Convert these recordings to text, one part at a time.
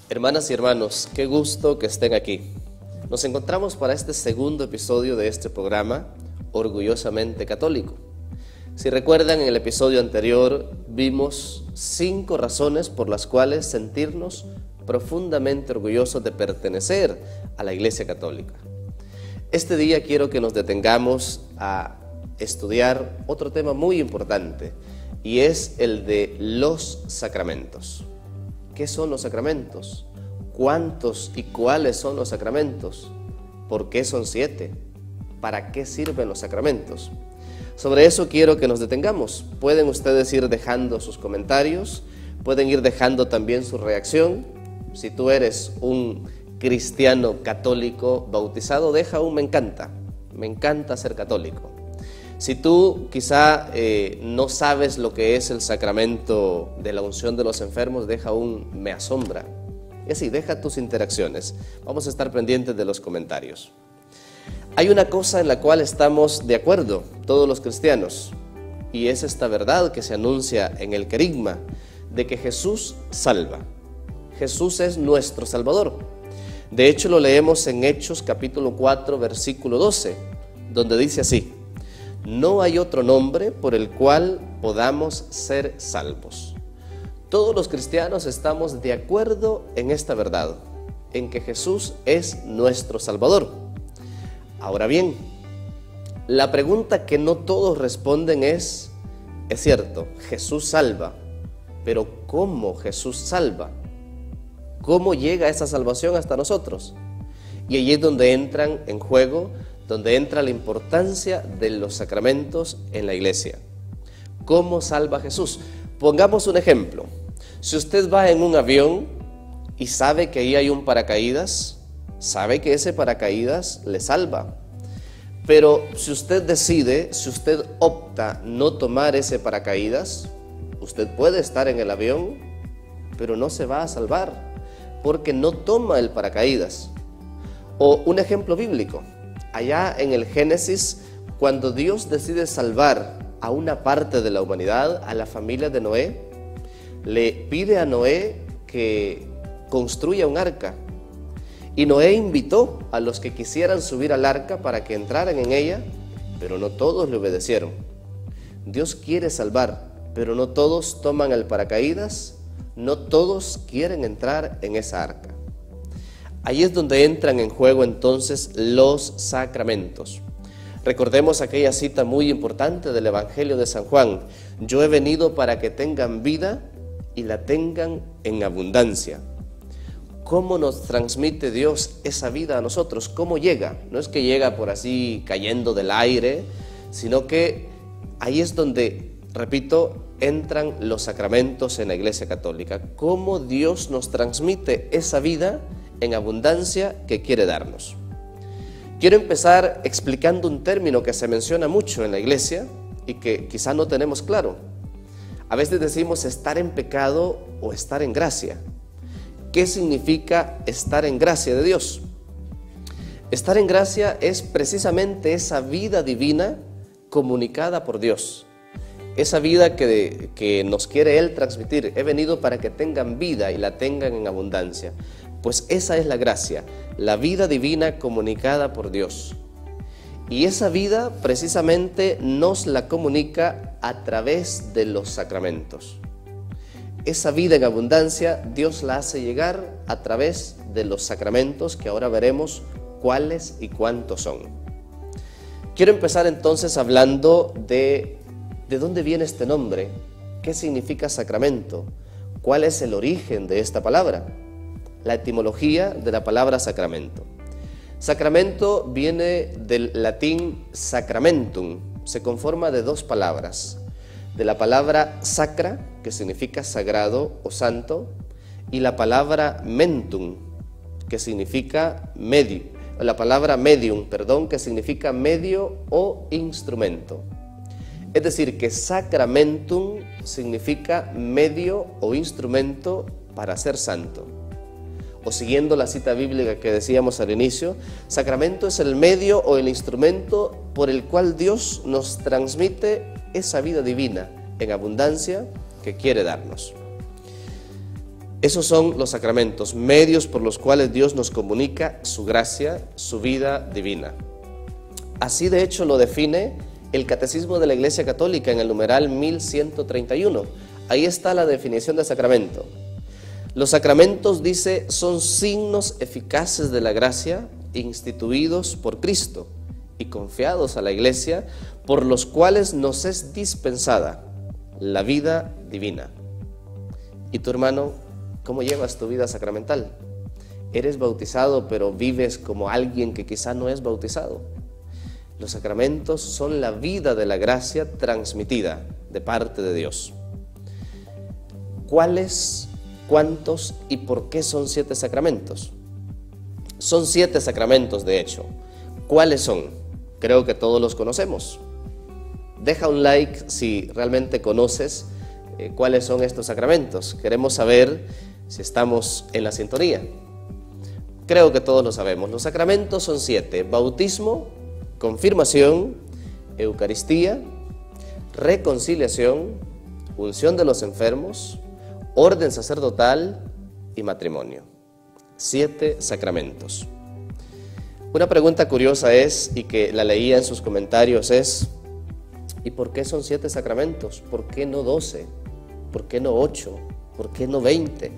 Hermanas y hermanos, qué gusto que estén aquí. Nos encontramos para este segundo episodio de este programa, Orgullosamente Católico. Si recuerdan, en el episodio anterior vimos 5 razones por las cuales sentirnos profundamente orgullosos de pertenecer a la Iglesia Católica. Este día quiero que nos detengamos a estudiar otro tema muy importante, y es el de los sacramentos. ¿Qué son los sacramentos? ¿Cuántos y cuáles son los sacramentos? ¿Por qué son 7? ¿Para qué sirven los sacramentos? Sobre eso quiero que nos detengamos. Pueden ustedes ir dejando sus comentarios, pueden ir dejando también su reacción. Si tú eres un cristiano católico bautizado, deja un me encanta ser católico. Si tú quizá no sabes lo que es el sacramento de la unción de los enfermos, deja un me asombra. Y así, deja tus interacciones. Vamos a estar pendientes de los comentarios. Hay una cosa en la cual estamos de acuerdo todos los cristianos, y es esta verdad que se anuncia en el querigma, de que Jesús salva. Jesús es nuestro Salvador. De hecho, lo leemos en Hechos capítulo 4, versículo 12, donde dice así: no hay otro nombre por el cual podamos ser salvos. Todos los cristianos estamos de acuerdo en esta verdad, en que Jesús es nuestro Salvador. Ahora bien, la pregunta que no todos responden es cierto, Jesús salva, pero ¿cómo Jesús salva? ¿Cómo llega esa salvación hasta nosotros? Y allí es donde entran en juego, donde entra la importancia de los sacramentos en la iglesia. ¿Cómo salva Jesús? Pongamos un ejemplo. Si usted va en un avión y sabe que ahí hay un paracaídas, sabe que ese paracaídas le salva. Pero si usted decide, si usted opta no tomar ese paracaídas, usted puede estar en el avión, pero no se va a salvar, porque no toma el paracaídas. O un ejemplo bíblico. Allá en el Génesis, cuando Dios decide salvar a una parte de la humanidad, a la familia de Noé, le pide a Noé que construya un arca. Y Noé invitó a los que quisieran subir al arca para que entraran en ella, pero no todos le obedecieron. Dios quiere salvar, pero no todos toman el paracaídas, no todos quieren entrar en esa arca. Ahí es donde entran en juego entonces los sacramentos. Recordemos aquella cita muy importante del Evangelio de San Juan: yo he venido para que tengan vida y la tengan en abundancia. ¿Cómo nos transmite Dios esa vida a nosotros? ¿Cómo llega? No es que llega por así cayendo del aire, sino que ahí es donde, repito, entran los sacramentos en la Iglesia Católica. ¿Cómo Dios nos transmite esa vida en abundancia que quiere darnos? Quiero empezar explicando un término que se menciona mucho en la iglesia y que quizá no tenemos claro. A veces decimos estar en pecado o estar en gracia. ¿Qué significa estar en gracia de Dios? Estar en gracia es precisamente esa vida divina comunicada por Dios. Esa vida que nos quiere Él transmitir. He venido para que tengan vida y la tengan en abundancia. Pues esa es la gracia, la vida divina comunicada por Dios. Y esa vida precisamente nos la comunica a través de los sacramentos. Esa vida en abundancia Dios la hace llegar a través de los sacramentos, que ahora veremos cuáles y cuántos son. Quiero empezar entonces hablando de dónde viene este nombre, qué significa sacramento, cuál es el origen de esta palabra. La etimología de la palabra sacramento. Sacramento viene del latín sacramentum, se conforma de 2 palabras, de la palabra sacra, que significa sagrado o santo, y la palabra mentum, que significa medio, la palabra medium, que significa medio o instrumento. Es decir, que sacramentum significa medio o instrumento para ser santo. O siguiendo la cita bíblica que decíamos al inicio, sacramento es el medio o el instrumento por el cual Dios nos transmite esa vida divina en abundancia que quiere darnos. Esos son los sacramentos, medios por los cuales Dios nos comunica su gracia, su vida divina. Así de hecho lo define el Catecismo de la Iglesia Católica en el numeral 1131. Ahí está la definición de sacramento. Los sacramentos, dice, son signos eficaces de la gracia instituidos por Cristo y confiados a la Iglesia, por los cuales nos es dispensada la vida divina. ¿Y tu hermano, cómo llevas tu vida sacramental? ¿Eres bautizado pero vives como alguien que quizá no es bautizado? Los sacramentos son la vida de la gracia transmitida de parte de Dios. ¿Cuáles, cuántos y por qué son 7 sacramentos? Son 7 sacramentos, de hecho. ¿Cuáles son? Creo que todos los conocemos. Deja un like si realmente conoces cuáles son estos sacramentos. Queremos saber si estamos en la sintonía. Creo que todos lo sabemos. Los sacramentos son 7: bautismo, confirmación, Eucaristía, reconciliación, unción de los enfermos, orden sacerdotal y matrimonio. 7 sacramentos. Una pregunta curiosa es, y que la leía en sus comentarios, es: ¿y por qué son 7 sacramentos? ¿Por qué no 12? ¿Por qué no 8? ¿Por qué no 20?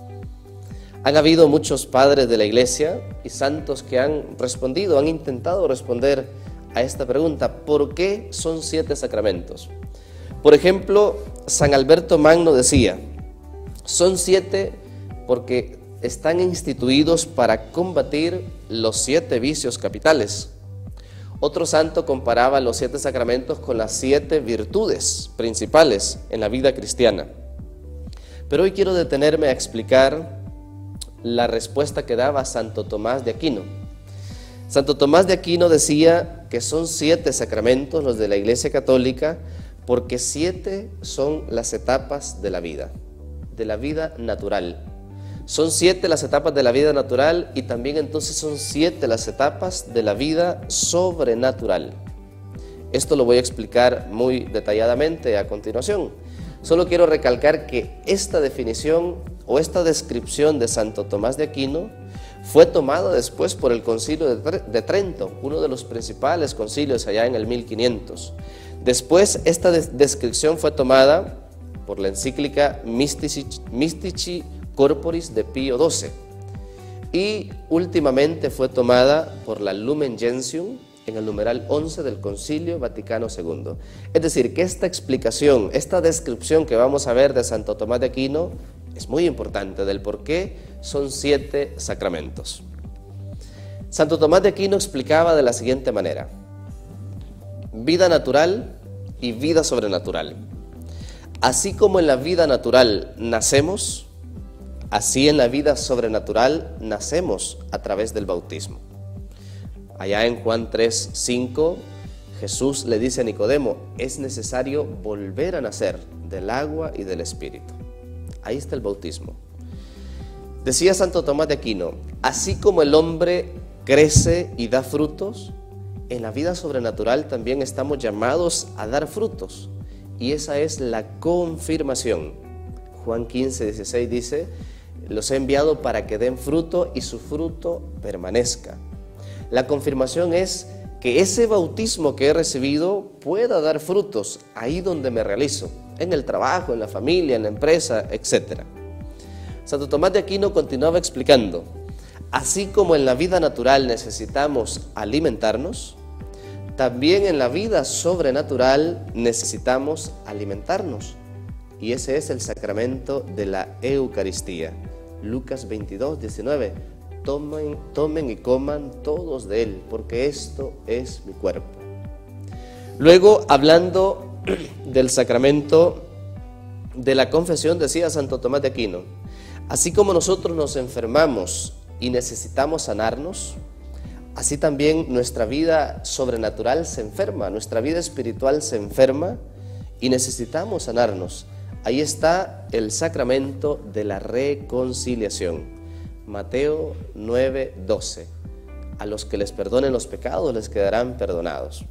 Han habido muchos padres de la Iglesia y santos que han respondido, han intentado responder a esta pregunta: ¿por qué son 7 sacramentos? Por ejemplo, San Alberto Magno decía: son 7 porque están instituidos para combatir los 7 vicios capitales. Otro santo comparaba los 7 sacramentos con las 7 virtudes principales en la vida cristiana. Pero hoy quiero detenerme a explicar la respuesta que daba Santo Tomás de Aquino. Santo Tomás de Aquino decía que son 7 sacramentos los de la Iglesia Católica porque 7 son las etapas de la vida natural. Son 7 las etapas de la vida natural y también entonces son 7 las etapas de la vida sobrenatural. Esto lo voy a explicar muy detalladamente a continuación. Solo quiero recalcar que esta definición o esta descripción de Santo Tomás de Aquino fue tomada después por el Concilio de Trento, uno de los principales concilios allá en el 1500. Después esta descripción fue tomada por la encíclica Mystici Corporis de Pío XII y últimamente fue tomada por la Lumen Gentium en el numeral 11 del Concilio Vaticano II. Es decir, que esta explicación, esta descripción que vamos a ver de Santo Tomás de Aquino es muy importante del por qué son 7 sacramentos. Santo Tomás de Aquino explicaba de la siguiente manera: vida natural y vida sobrenatural. Así como en la vida natural nacemos, así en la vida sobrenatural nacemos a través del bautismo. Allá en Juan 3:5, Jesús le dice a Nicodemo: es necesario volver a nacer del agua y del Espíritu. Ahí está el bautismo. Decía Santo Tomás de Aquino: así como el hombre crece y da frutos, en la vida sobrenatural también estamos llamados a dar frutos. Y esa es la confirmación. Juan 15:16 dice: los he enviado para que den fruto y su fruto permanezca. La confirmación es que ese bautismo que he recibido pueda dar frutos ahí donde me realizo, en el trabajo, en la familia, en la empresa, etc. Santo Tomás de Aquino continuaba explicando: así como en la vida natural necesitamos alimentarnos, también en la vida sobrenatural necesitamos alimentarnos. Y ese es el sacramento de la Eucaristía. Lucas 22:19. Tomen y coman todos de él, porque esto es mi cuerpo. Luego, hablando del sacramento de la confesión, decía Santo Tomás de Aquino: así como nosotros nos enfermamos y necesitamos sanarnos, así también nuestra vida sobrenatural se enferma, nuestra vida espiritual se enferma y necesitamos sanarnos. Ahí está el sacramento de la reconciliación. Mateo 9:12. A los que les perdonen los pecados les quedarán perdonados.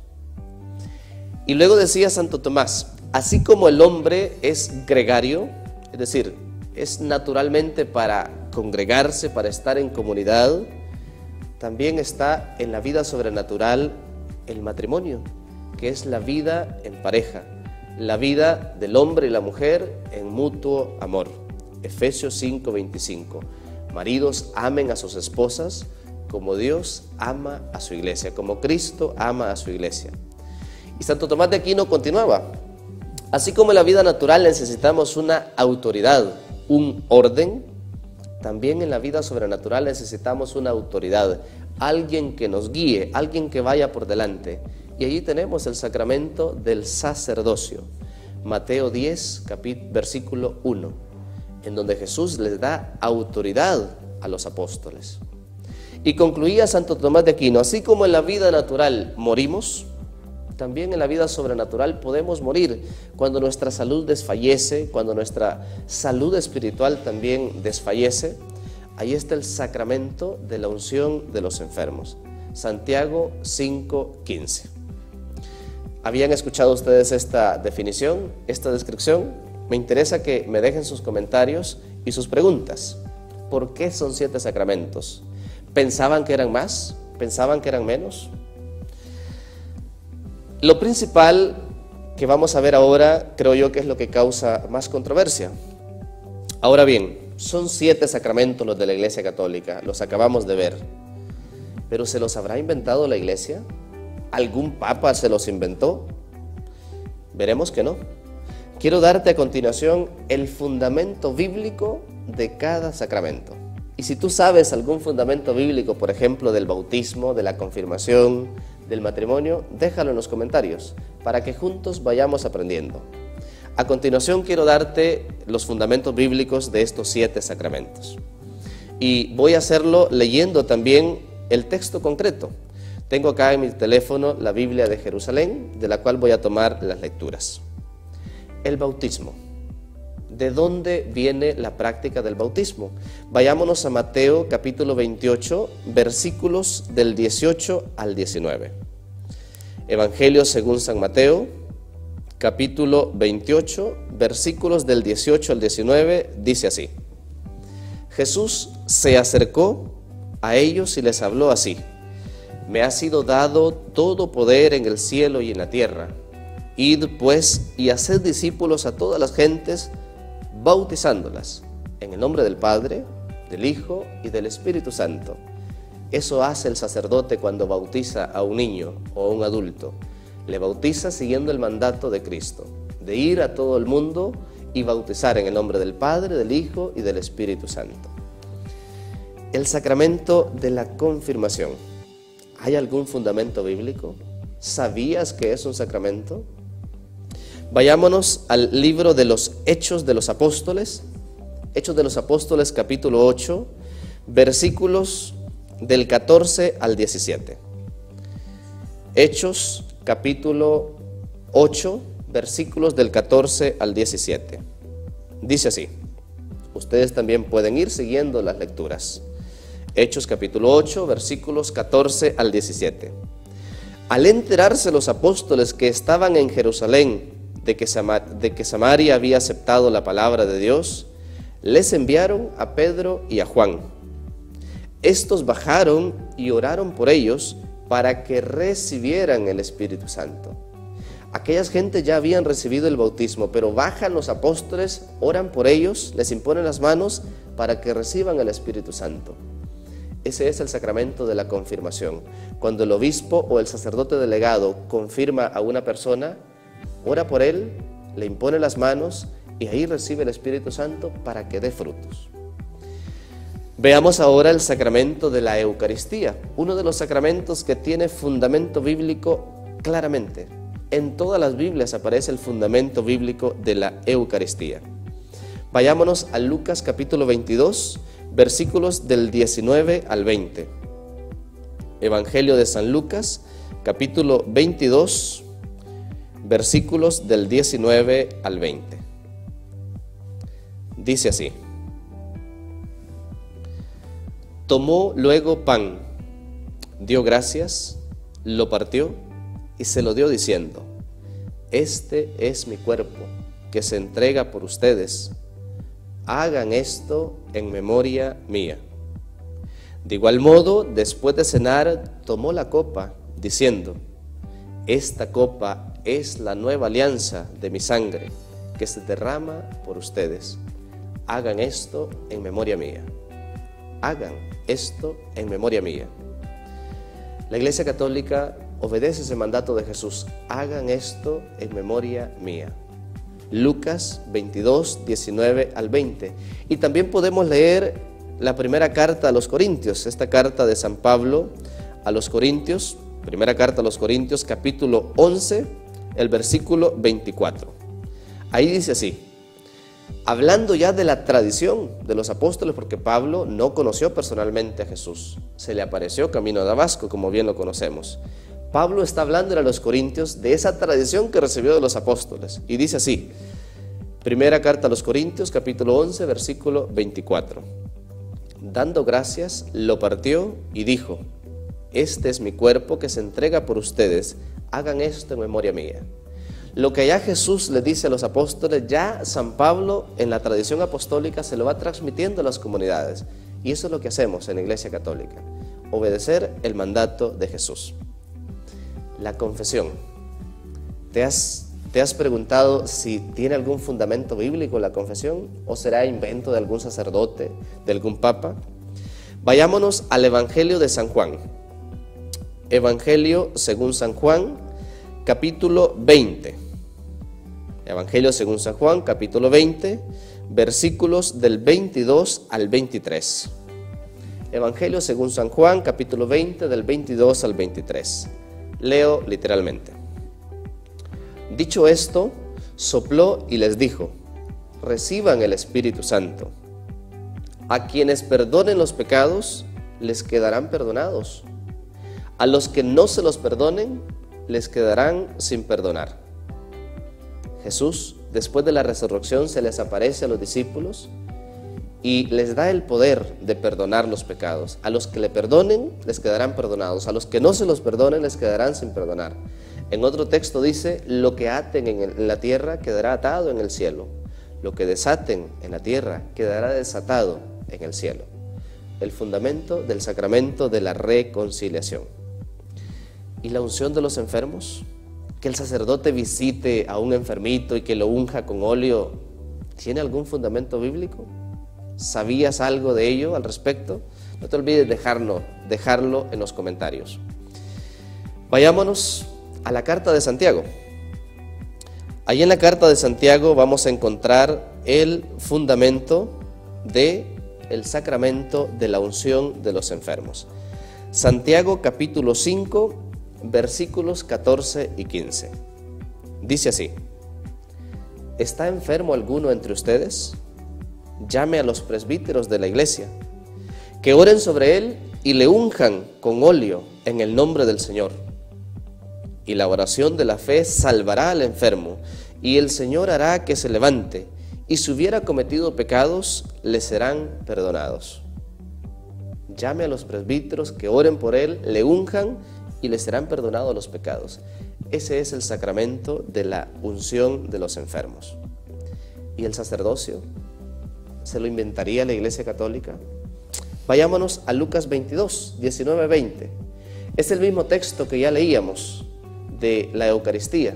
Y luego decía Santo Tomás: así como el hombre es gregario, es decir, es naturalmente para congregarse, para estar en comunidad, también está en la vida sobrenatural el matrimonio, que es la vida en pareja, la vida del hombre y la mujer en mutuo amor. Efesios 5:25. Maridos, amen a sus esposas como Dios ama a su iglesia, como Cristo ama a su iglesia. Y Santo Tomás de Aquino continuaba: así como en la vida natural necesitamos una autoridad, un orden, también en la vida sobrenatural necesitamos una autoridad, alguien que nos guíe, alguien que vaya por delante. Y allí tenemos el sacramento del sacerdocio, Mateo 10, versículo 1, en donde Jesús les da autoridad a los apóstoles. Y concluía Santo Tomás de Aquino: así como en la vida natural morimos, también en la vida sobrenatural podemos morir cuando nuestra salud desfallece, cuando nuestra salud espiritual también desfallece. Ahí está el sacramento de la unción de los enfermos, Santiago 5:15. ¿Habían escuchado ustedes esta definición, esta descripción? Me interesa que me dejen sus comentarios y sus preguntas. ¿Por qué son 7 sacramentos? ¿Pensaban que eran más? ¿Pensaban que eran menos? Lo principal que vamos a ver ahora, creo yo que es lo que causa más controversia. Ahora bien, son 7 sacramentos los de la Iglesia Católica, los acabamos de ver. ¿Pero se los habrá inventado la Iglesia? ¿Algún papa se los inventó? Veremos que no. Quiero darte a continuación el fundamento bíblico de cada sacramento. Y si tú sabes algún fundamento bíblico, por ejemplo, del bautismo, de la confirmación, del matrimonio, déjalo en los comentarios para que juntos vayamos aprendiendo. A continuación quiero darte los fundamentos bíblicos de estos 7 sacramentos. Y voy a hacerlo leyendo también el texto concreto. Tengo acá en mi teléfono la Biblia de Jerusalén, de la cual voy a tomar las lecturas. El bautismo. ¿De dónde viene la práctica del bautismo? Vayámonos a Mateo capítulo 28, versículos del 18 al 19. Evangelio según San Mateo, capítulo 28, versículos del 18 al 19, dice así: Jesús se acercó a ellos y les habló así: me ha sido dado todo poder en el cielo y en la tierra. Id pues y haced discípulos a todas las gentes, bautizándolas en el nombre del Padre, del Hijo y del Espíritu Santo. Eso hace el sacerdote cuando bautiza a un niño o a un adulto. Le bautiza siguiendo el mandato de Cristo, de ir a todo el mundo y bautizar en el nombre del Padre, del Hijo y del Espíritu Santo. El sacramento de la confirmación. ¿Hay algún fundamento bíblico? ¿Sabías que es un sacramento? Vayámonos al libro de los Hechos de los Apóstoles, Hechos de los Apóstoles capítulo 8, versículos del 14 al 17. Hechos capítulo 8, versículos del 14 al 17. Dice así, ustedes también pueden ir siguiendo las lecturas. Hechos capítulo 8, versículos 14 al 17. Al enterarse los apóstoles que estaban en Jerusalén de que Samaria había aceptado la palabra de Dios, les enviaron a Pedro y a Juan. Estos bajaron y oraron por ellos para que recibieran el Espíritu Santo. Aquellas gentes ya habían recibido el bautismo, pero bajan los apóstoles, oran por ellos, les imponen las manos para que reciban el Espíritu Santo. Ese es el sacramento de la confirmación. Cuando el obispo o el sacerdote delegado confirma a una persona, ora por él, le impone las manos y ahí recibe el Espíritu Santo para que dé frutos. Veamos ahora el sacramento de la Eucaristía, uno de los sacramentos que tiene fundamento bíblico claramente. En todas las Biblias aparece el fundamento bíblico de la Eucaristía. Vayámonos a Lucas capítulo 22, versículos del 19 al 20. Evangelio de San Lucas, capítulo 22, versículos del 19 al 20. Dice así: tomó luego pan, dio gracias, lo partió y se lo dio diciendo: este es mi cuerpo, que se entrega por ustedes. hagan esto en memoria mía. De igual modo, después de cenar, tomó la copa, diciendo: esta copa es la nueva alianza de mi sangre, que se derrama por ustedes. Hagan esto en memoria mía. Hagan esto en memoria mía. La Iglesia Católica obedece ese mandato de Jesús: hagan esto en memoria mía. Lucas 22, 19 al 20. Y también podemos leer la primera carta a los Corintios, esta carta de San Pablo a los Corintios, primera carta a los Corintios, capítulo 11, el versículo 24. Ahí dice así, hablando ya de la tradición de los apóstoles, porque Pablo no conoció personalmente a Jesús, se le apareció camino a Damasco, como bien lo conocemos. Pablo está hablando a los Corintios de esa tradición que recibió de los apóstoles, y dice así, primera carta a los Corintios, capítulo 11, versículo 24. Dando gracias, lo partió y dijo: este es mi cuerpo que se entrega por ustedes, hagan esto en memoria mía. Lo que ya Jesús le dice a los apóstoles, ya San Pablo en la tradición apostólica se lo va transmitiendo a las comunidades. Y eso es lo que hacemos en la Iglesia Católica, obedecer el mandato de Jesús. La confesión. ¿Te has preguntado si tiene algún fundamento bíblico la confesión o será invento de algún sacerdote, de algún papa? Vayámonos al Evangelio de San Juan. Evangelio según San Juan, capítulo 20. Evangelio según San Juan, capítulo 20, versículos del 22 al 23. Evangelio según San Juan, capítulo 20, del 22 al 23. Leo literalmente. Dicho esto, sopló y les dijo: reciban el Espíritu Santo. A quienes perdonen los pecados, les quedarán perdonados. A los que no se los perdonen, les quedarán sin perdonar. Jesús, después de la resurrección, se les aparece a los discípulos y les da el poder de perdonar los pecados. A los que le perdonen, les quedarán perdonados. A los que no se los perdonen, les quedarán sin perdonar. En otro texto dice, lo que aten en la tierra quedará atado en el cielo. Lo que desaten en la tierra quedará desatado en el cielo. El fundamento del sacramento de la reconciliación. ¿Y la unción de los enfermos? Que el sacerdote visite a un enfermito y que lo unja con óleo, ¿tiene algún fundamento bíblico? ¿Sabías algo de ello al respecto? No te olvides dejarlo en los comentarios. Vayámonos a la carta de Santiago. Allí en la carta de Santiago vamos a encontrar el fundamento del sacramento de la unción de los enfermos. Santiago capítulo 5, versículos 14 y 15. Dice así: ¿está enfermo alguno entre ustedes? Llame a los presbíteros de la iglesia, que oren sobre él y le unjan con óleo en el nombre del Señor. Y la oración de la fe salvará al enfermo, y el Señor hará que se levante, y si hubiera cometido pecados, le serán perdonados. Llame a los presbíteros que oren por él, le unjan y le serán perdonados los pecados. Ese es el sacramento de la unción de los enfermos. ¿Y el sacerdocio? ¿Se lo inventaría la Iglesia Católica? Vayámonos a Lucas 22, 19-20. Es el mismo texto que ya leíamos de la Eucaristía.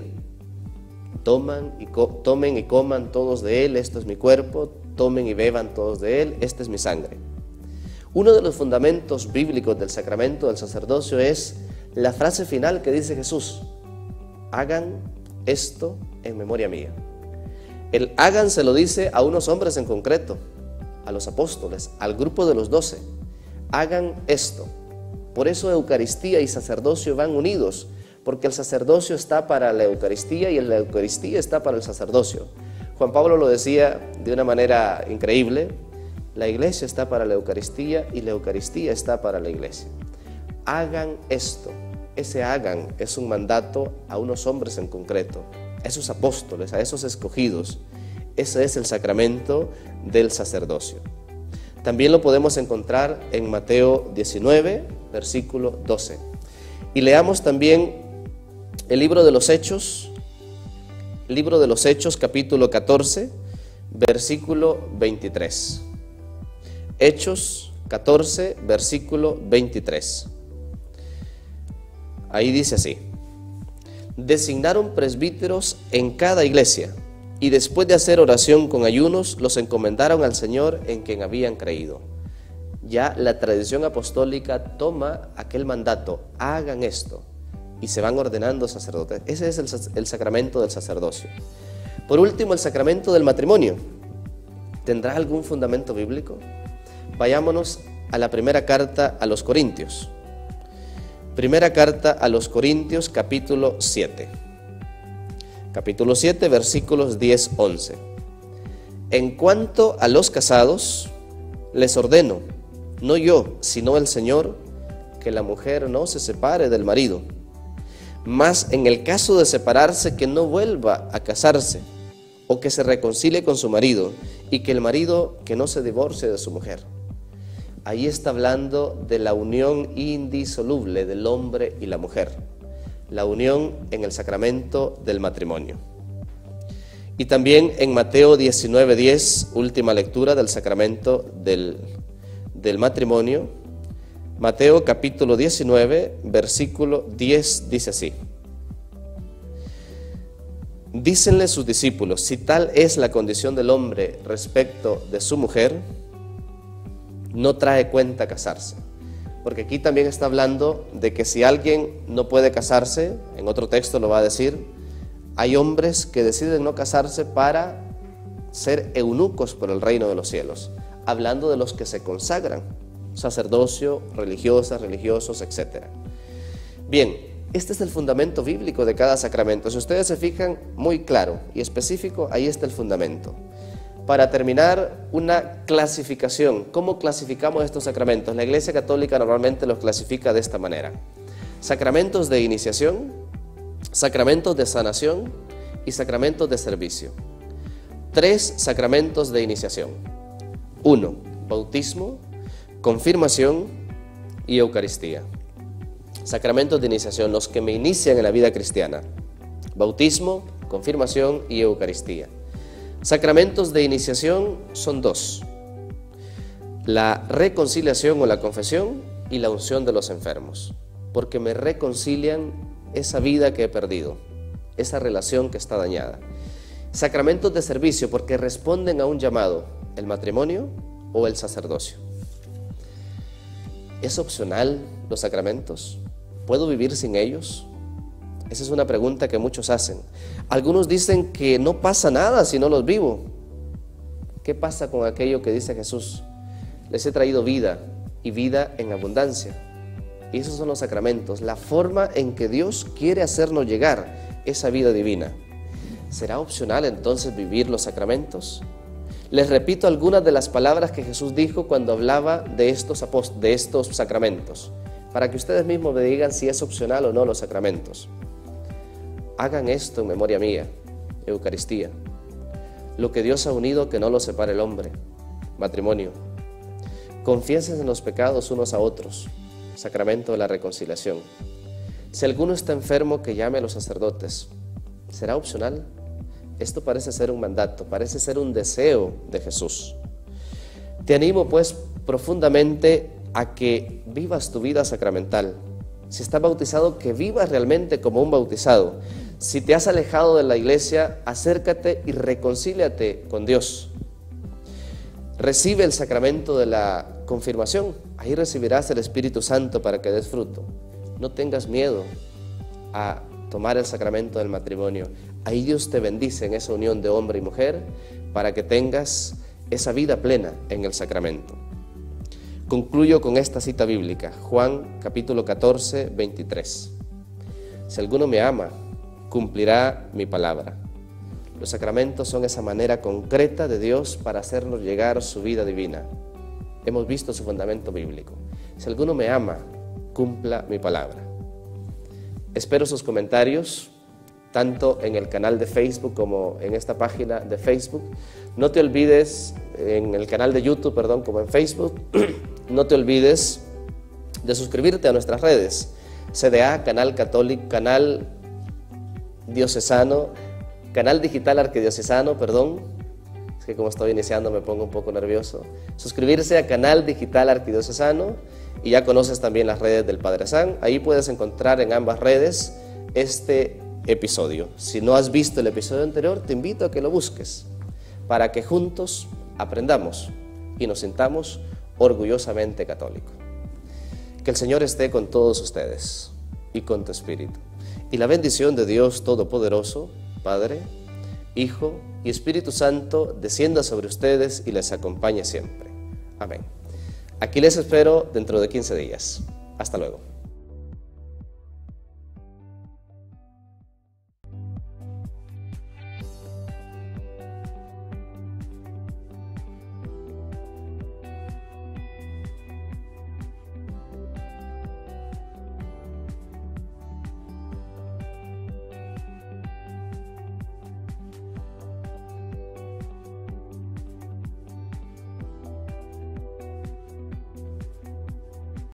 Tomen y coman todos de él, esto es mi cuerpo, tomen y beban todos de él, esta es mi sangre. Uno de los fundamentos bíblicos del sacramento del sacerdocio es la frase final que dice Jesús: hagan esto en memoria mía. El hagan se lo dice a unos hombres en concreto, a los apóstoles, al grupo de los 12. Hagan esto. Por eso Eucaristía y sacerdocio van unidos, porque el sacerdocio está para la Eucaristía y la Eucaristía está para el sacerdocio. Juan Pablo lo decía de una manera increíble: la iglesia está para la Eucaristía y la Eucaristía está para la iglesia. Hagan esto. Ese hagan es un mandato a unos hombres en concreto, a esos apóstoles, a esos escogidos. Ese es el sacramento del sacerdocio. También lo podemos encontrar en Mateo 19, versículo 12. Y leamos también el libro de los Hechos capítulo 14, versículo 23. Hechos 14, versículo 23. Ahí dice así: designaron presbíteros en cada iglesia, y después de hacer oración con ayunos, los encomendaron al Señor en quien habían creído. Ya la tradición apostólica toma aquel mandato: hagan esto, y se van ordenando sacerdotes. Ese es el sacramento del sacerdocio. Por último, el sacramento del matrimonio. ¿Tendrá algún fundamento bíblico? Vayámonos a la primera carta a los Corintios. Primera carta a los Corintios, capítulo 7. Capítulo 7, versículos 10-11. En cuanto a los casados, les ordeno, no yo, sino el Señor, que la mujer no se separe del marido. Mas en el caso de separarse, que no vuelva a casarse, o que se reconcilie con su marido, y que el marido que no se divorcie de su mujer. Ahí está hablando de la unión indisoluble del hombre y la mujer, la unión en el sacramento del matrimonio. Y también en Mateo 19:10, última lectura del sacramento del matrimonio. Mateo capítulo 19, versículo 10 dice así: dícenle sus discípulos, si tal es la condición del hombre respecto de su mujer, no trae cuenta casarse. Porque aquí también está hablando de que si alguien no puede casarse, en otro texto lo va a decir, hay hombres que deciden no casarse para ser eunucos por el reino de los cielos, hablando de los que se consagran, sacerdocio, religiosas, religiosos, etc. Bien, este es el fundamento bíblico de cada sacramento. Si ustedes se fijan, muy claro y específico, ahí está el fundamento. Para terminar, una clasificación. ¿Cómo clasificamos estos sacramentos? La Iglesia Católica normalmente los clasifica de esta manera: sacramentos de iniciación, sacramentos de sanación y sacramentos de servicio. 3 sacramentos de iniciación: 1, bautismo, confirmación y Eucaristía. Sacramentos de iniciación, los que me inician en la vida cristiana: bautismo, confirmación y Eucaristía. Sacramentos de iniciación son 2: la reconciliación o la confesión y la unción de los enfermos, porque me reconcilian esa vida que he perdido, esa relación que está dañada. Sacramentos de servicio, porque responden a un llamado: el matrimonio o el sacerdocio. ¿Es opcional los sacramentos? ¿Puedo vivir sin ellos? Esa es una pregunta que muchos hacen. Algunos dicen que no pasa nada si no los vivo. ¿Qué pasa con aquello que dice Jesús? Les he traído vida y vida en abundancia. Y esos son los sacramentos, la forma en que Dios quiere hacernos llegar esa vida divina. ¿Será opcional entonces vivir los sacramentos? Les repito algunas de las palabras que Jesús dijo cuando hablaba de estos sacramentos, para que ustedes mismos me digan si es opcional o no los sacramentos. Hagan esto en memoria mía, Eucaristía. Lo que Dios ha unido, que no lo separe el hombre, matrimonio. Confiesen en los pecados unos a otros, sacramento de la reconciliación. Si alguno está enfermo, que llame a los sacerdotes. ¿Será opcional? Esto parece ser un mandato, parece ser un deseo de Jesús. Te animo pues profundamente a que vivas tu vida sacramental. Si estás bautizado, que vivas realmente como un bautizado. Si te has alejado de la iglesia, acércate y reconcíliate con Dios. Recibe el sacramento de la confirmación. Ahí recibirás el Espíritu Santo para que des fruto. No tengas miedo a tomar el sacramento del matrimonio. Ahí Dios te bendice en esa unión de hombre y mujer para que tengas esa vida plena en el sacramento. Concluyo con esta cita bíblica, Juan capítulo 14, 23. Si alguno me ama, cumplirá mi palabra. Los sacramentos son esa manera concreta de Dios para hacernos llegar su vida divina. Hemos visto su fundamento bíblico. Si alguno me ama, cumpla mi palabra. Espero sus comentarios, tanto en el canal de Facebook como en esta página de Facebook. No te olvides, en el canal de YouTube, como en Facebook, no te olvides de suscribirte a nuestras redes. CDA, Canal Católico, Canal Diocesano, Canal Digital Arquidiocesano, Es que como estoy iniciando me pongo un poco nervioso. Suscribirse a Canal Digital Arquidiocesano, y ya conoces también las redes del Padre San. Ahí puedes encontrar en ambas redes este episodio. Si no has visto el episodio anterior, te invito a que lo busques para que juntos aprendamos y nos sintamos orgullosamente católicos. Que el Señor esté con todos ustedes y con tu espíritu. Y la bendición de Dios Todopoderoso, Padre, Hijo y Espíritu Santo, descienda sobre ustedes y les acompañe siempre. Amén. Aquí les espero dentro de 15 días. Hasta luego.